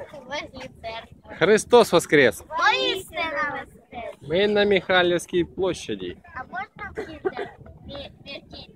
возле церкви. Христос воскрес! Воистина воскрес! Ми на Михайлівській площаді. А можно птица?